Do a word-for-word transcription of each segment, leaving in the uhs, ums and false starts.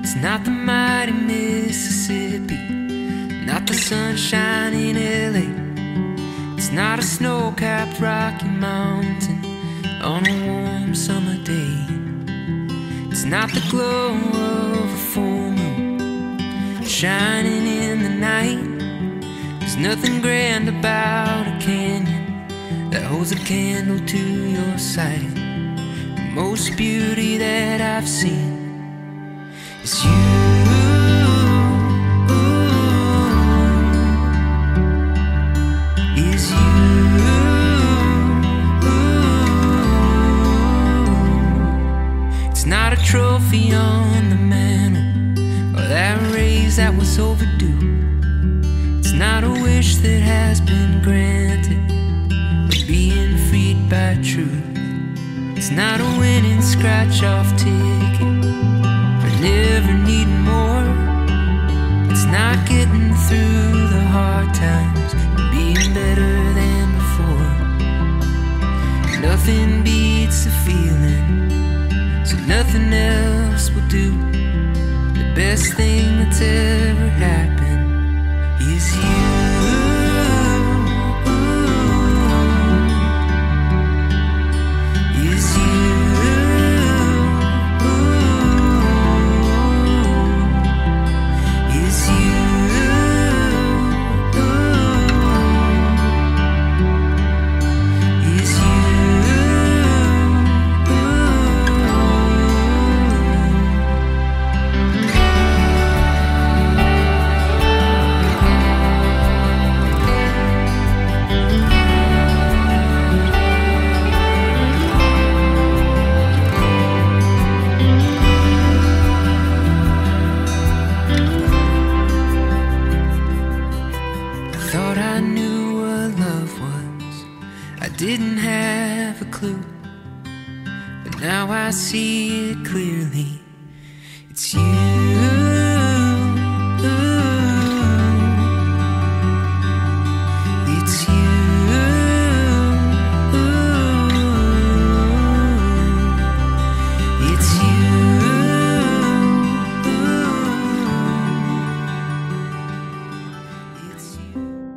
It's not the mighty Mississippi, not the sunshine in L A. It's not a snow-capped Rocky Mountain on a warm summer day. It's not the glow of a full moon shining in the night. There's nothing grand about a canyon that holds a candle to your sight. The most beauty that I've seen is you. Is you. It's not a trophy on the mantle or that raise that was overdue. It's not a wish that has been granted or being freed by truth. It's not a winning scratch-off ticket for never needing more. It's not getting through the hard times and being better than before. Nothing beats the feeling, so nothing else will do. The best thing that's ever happened is you. Thought I knew what love was, I didn't have a clue, but now I see it clearly. It's you. It's you. It's you. It's you.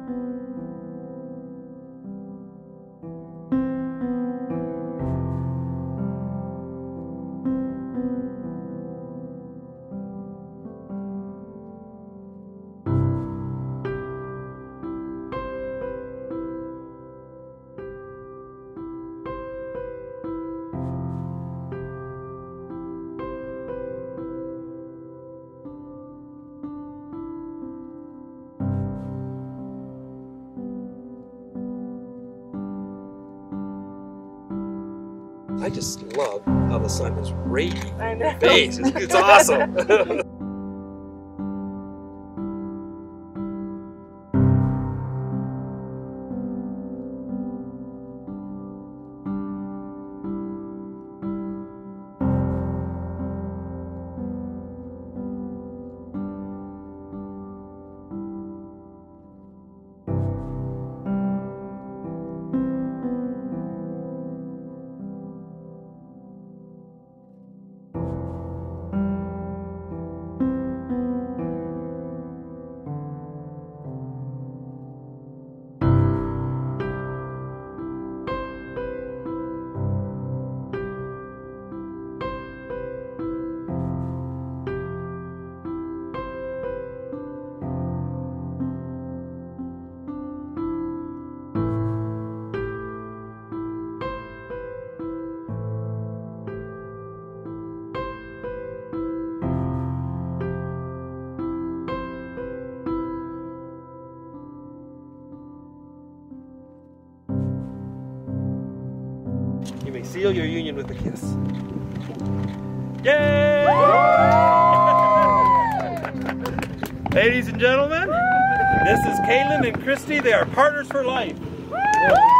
I just love how the sun is raking I in know. your face. It's, it's awesome. You may seal your union with a kiss. Yay! Ladies and gentlemen, this is Kaylin and Christy. They are partners for life.